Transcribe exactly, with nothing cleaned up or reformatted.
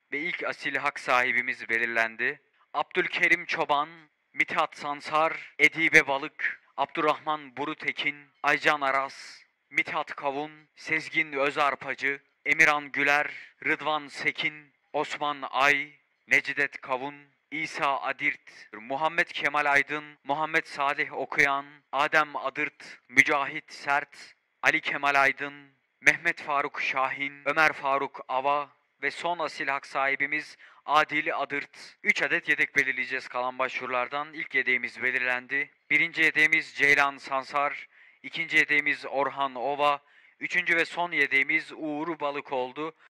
ve ilk asil hak sahibimiz belirlendi. Abdülkerim Çoban, Mithat Sansar, Edibe Balık, Abdurrahman Burutekin, Aycan Aras, Mithat Kavun, Sezgin Özarpacı, Emirhan Güler, Rıdvan Sekin, Osman Ay, Necidet Kavun, İsa Adirt, Muhammed Kemal Aydın, Muhammed Salih Okuyan, Adem Adırt, Mücahit Sert, Ali Kemal Aydın, Mehmet Faruk Şahin, Ömer Faruk Ava ve son asil hak sahibimiz Adil Adırt. üç adet yedek belirleyeceğiz kalan başvurulardan. İlk yedeğimiz belirlendi. Birinci yedeğimiz Ceylan Sansar, ikinci yedeğimiz Orhan Ova, üçüncü ve son yedeğimiz Uğur Balık oldu.